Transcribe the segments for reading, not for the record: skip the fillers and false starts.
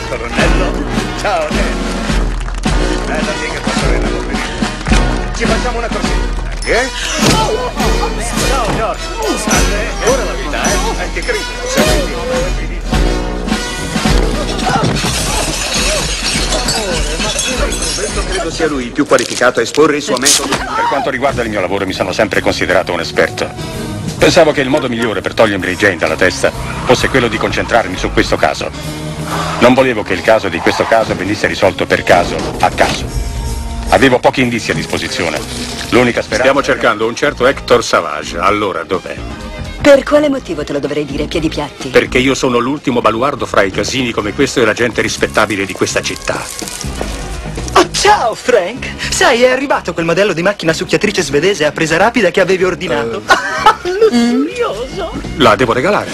colonnello. Ciao, bella figa tua sorella, poverina. Ci facciamo una corsetta, eh? Ciao, George. Salve. Ora la vita, eh? Che credo, questo credo sia lui il più qualificato a esporre il suo metodo. Per quanto riguarda il mio lavoro, mi sono sempre considerato un esperto. Pensavo che il modo migliore per togliermi Jane dalla testa fosse quello di concentrarmi su questo caso. Non volevo che il caso di questo caso venisse risolto per caso, a caso. Avevo pochi indizi a disposizione. L'unica speranza... Stiamo cercando un certo Hector Savage. Allora, dov'è? Per quale motivo te lo dovrei dire, piedi piatti? Perché io sono l'ultimo baluardo fra i casini come questo e la gente rispettabile di questa città. Oh, ciao, Frank! Sai, è arrivato quel modello di macchina succhiatrice svedese a presa rapida che avevi ordinato. Lussurioso! La devo regalare.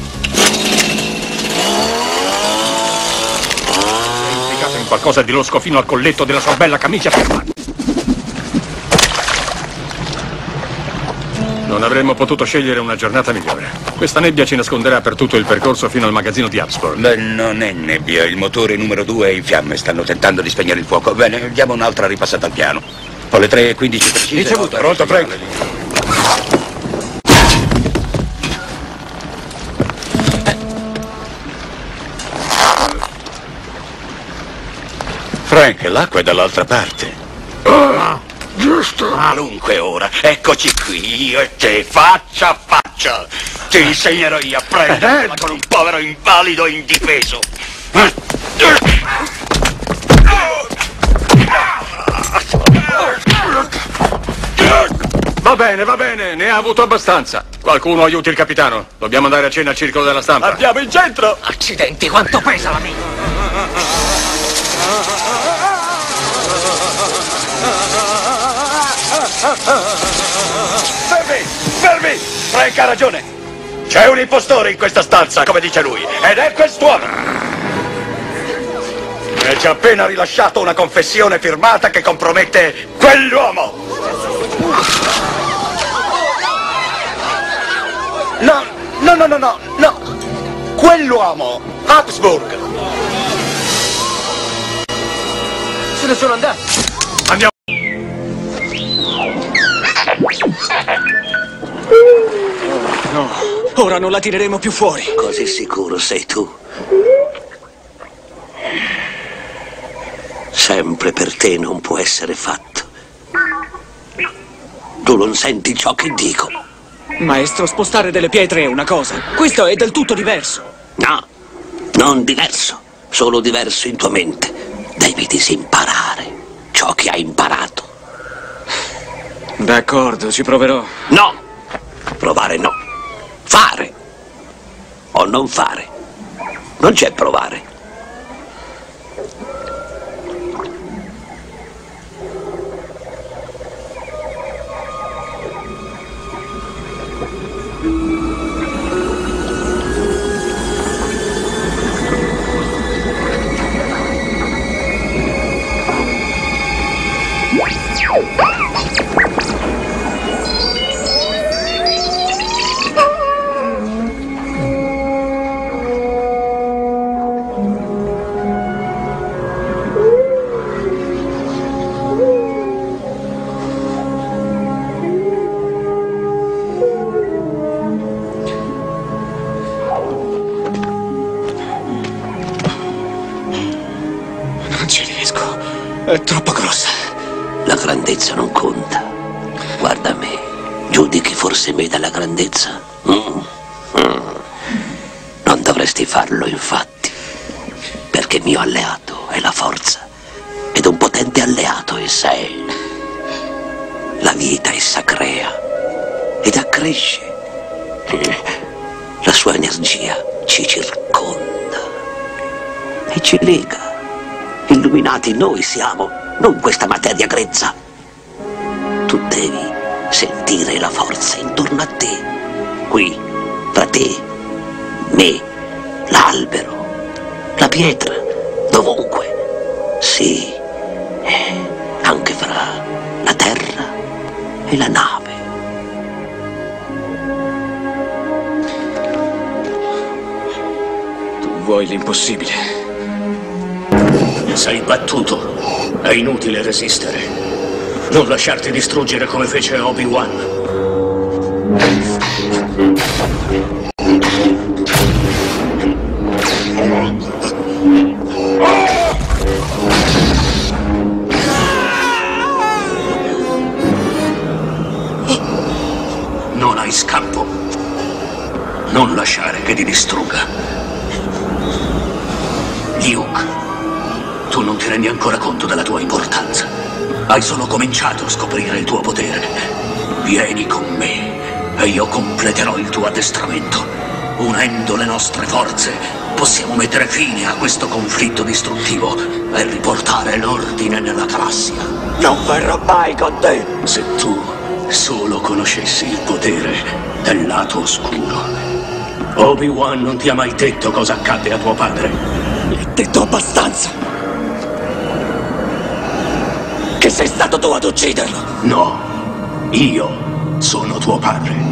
È impiegato in qualcosa di losco fino al colletto della sua bella camicia ferma. Non avremmo potuto scegliere una giornata migliore. Questa nebbia ci nasconderà per tutto il percorso fino al magazzino di Habsburg. Beh, non è nebbia. Il motore numero 2 è in fiamme. Stanno tentando di spegnere il fuoco. Bene, diamo un'altra ripassata al piano. Ho le 3:15 precise. Ricevuto. Pronto, Frank? Frank, l'acqua è dall'altra parte. Giusto. Qualunque ora. Eccoci qui, io e te, faccia a faccia. Ti insegnerò io a prenderla con un povero invalido indifeso. Va bene, ne ha avuto abbastanza. Qualcuno aiuti il capitano. Dobbiamo andare a cena al circolo della stampa. Andiamo in centro! Accidenti, quanto pesa la mia? Fermi! Frank ha ragione. C'è un impostore in questa stanza, come dice lui, ed è quest'uomo. E ci ha appena rilasciato una confessione firmata che compromette quell'uomo. No. Quell'uomo, Habsburg. Se ne sono andati! Andiamo. No, ora non la tireremo più fuori. Così sicuro sei tu. Sempre per te non può essere fatto. Tu non senti ciò che dico. Maestro, spostare delle pietre è una cosa. Questo è del tutto diverso. No, non diverso. Solo diverso in tua mente. Devi disimparare ciò che hai imparato. D'accordo, ci proverò. No! Provare no. Fare. O non fare. Non c'è provare. È troppo grossa. La grandezza non conta. Guarda me. Giudichi forse me dalla grandezza? Non dovresti farlo, infatti. Perché mio alleato è la forza. Ed un potente alleato essa è. La vita essa crea. Ed accresce. La sua energia ci circonda. E ci lega. Illuminati noi siamo, non questa materia grezza. Tu devi sentire la forza intorno a te. Qui, tra te, me, l'albero, la pietra, dovunque. Sì, anche fra la terra e la nave. Tu vuoi l'impossibile. Sei battuto. È inutile resistere. Non lasciarti distruggere come fece Obi-Wan. Non hai scampo. Non lasciare che ti distrugga. Luke, tu non ti rendi ancora conto della tua importanza. Hai solo cominciato a scoprire il tuo potere. Vieni con me e io completerò il tuo addestramento. Unendo le nostre forze possiamo mettere fine a questo conflitto distruttivo e riportare l'ordine nella galassia. Non verrò mai con te. Se tu solo conoscessi il potere del lato oscuro. Obi-Wan non ti ha mai detto cosa accadde a tuo padre. Mi hai detto abbastanza. Che sei stato tu ad ucciderlo. No, io sono tuo padre.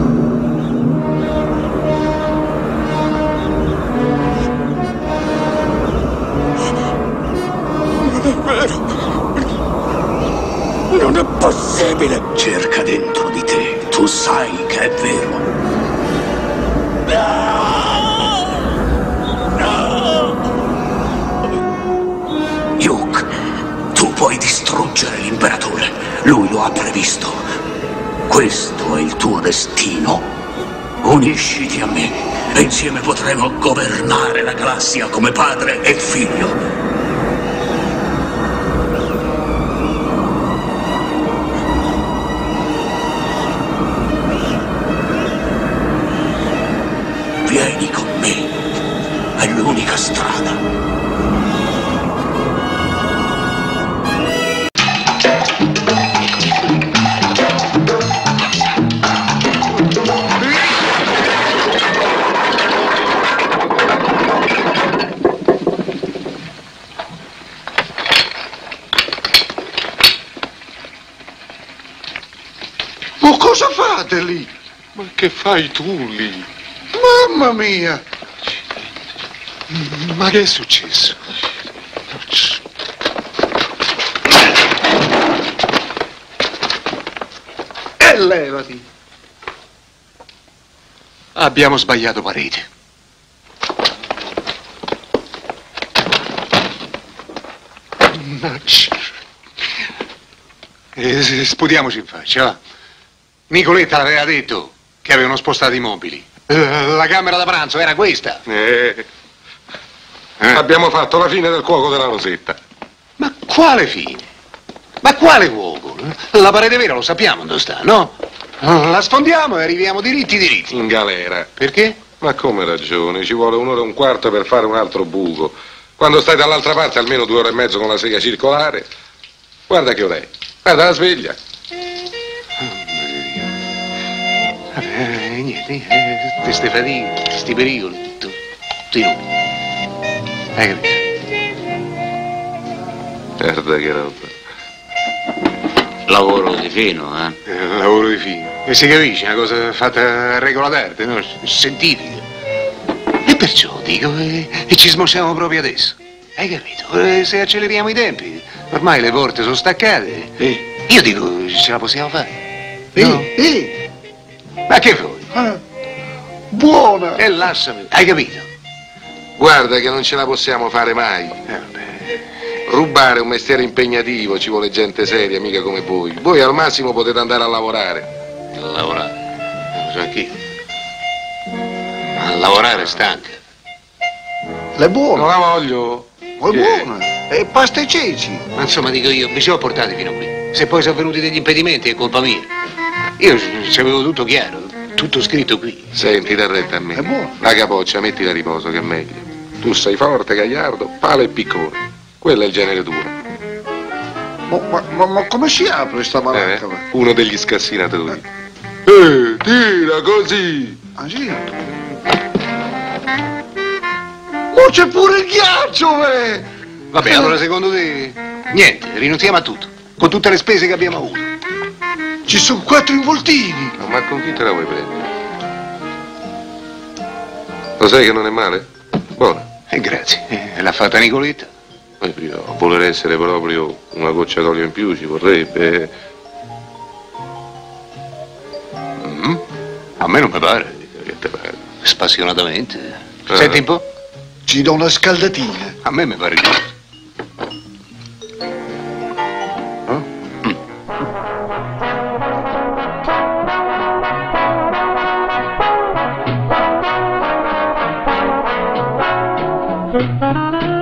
Non è possibile! Cerca dentro di te, tu sai che è vero. Luke, tu puoi distruggere l'imperatore. Lui lo ha previsto. Questo è il tuo destino. Unisciti a me e insieme potremo governare la galassia come padre e figlio. Vieni con me, è l'unica strada. Ma cosa fate lì? Ma che fai tu lì? Mamma mia! Ma che è successo? E levati! Abbiamo sbagliato parete. Sputiamoci in faccia, va. Nicoletta l'aveva detto che avevano spostato i mobili. La camera da pranzo era questa. Abbiamo fatto la fine del cuoco della Rosetta. Ma quale fine? Ma quale cuoco? La parete vera lo sappiamo dove sta, no? La sfondiamo e arriviamo diritti. In galera. Perché? Ma come ragione? Ci vuole 1 ora e un quarto per fare un altro buco. Quando stai dall'altra parte almeno 2 ore e mezzo con la sega circolare. Guarda che ora è. Guarda la sveglia. Niente, queste fatiche, questi pericoli, tutti noi. Hai capito? Guarda che roba. Lavoro di fino, Lavoro di fino. E si capisce, una cosa fatta a regola d'arte, no? Scientifica. E perciò dico, e ci smosciamo proprio adesso. Hai capito? Se acceleriamo i tempi, ormai le porte sono staccate. Io dico, ce la possiamo fare. No? Ma che vuoi? Buona! E lasciami, hai capito? Guarda che non ce la possiamo fare mai. Rubare è un mestiere impegnativo, ci vuole gente seria, mica come voi. Voi al massimo potete andare a lavorare. A lavorare? Lo so anch'io. Ma a lavorare stanca. Le buone! Non la voglio. È buona! E pasta e ceci! Ma insomma, dico io, mi ci ho portati fino a qui. Se poi sono venuti degli impedimenti è colpa mia. Io ci avevo tutto chiaro, tutto scritto qui. Senti, dà retta a me. È buono. La capoccia, mettila a riposo che è meglio. Tu sei forte, gagliardo, palo e piccone. Quello è il genere tuo. Ma come si apre sta malacca? Uno degli scassinatori. Tira così! Ah sì? Ma c'è pure il ghiaccio, beh! Vabbè, allora secondo te... Niente, rinunziamo a tutto. Con tutte le spese che abbiamo avuto. Ci sono 4 involtini! No, ma con chi te la vuoi prendere? Lo sai che non è male? Buona. Grazie. L'ha fatta Nicoletta. Io, a voler essere proprio una goccia d'olio in più ci vorrebbe. A me non mi pare. Che te pare? Spassionatamente. Senti un po'. Ci do una scaldatina. A me mi pare giusto. Thank you.